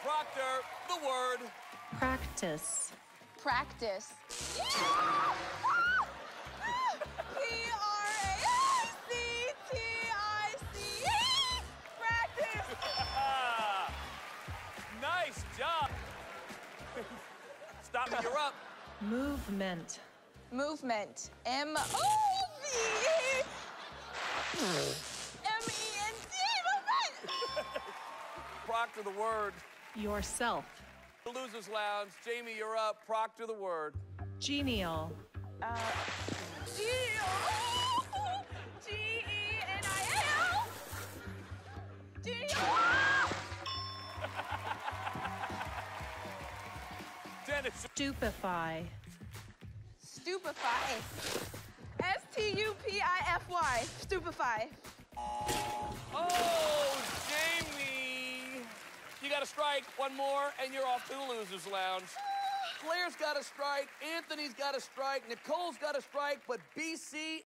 Proctor, the word. Practice. Practice. P-R-A-C-T-I-C-E. Practice. Nice job. Stop me, you're up. Movement. Movement. M-O-V-E. M-E-N-T. Movement. Proctor, the word. Yourself. The Losers Lounge. Jamie, you're up. Proctor, the word. Genial. G-E-N-I-A-L. Genial. Dennis. Stupefy. Stupefy. S-T-U-P-I-F-Y. Stupefy. Oh, Jamie. You got a strike. One more, and you're off to the Losers Lounge. Claire's got a strike. Anthony's got a strike. Nicole's got a strike. But BC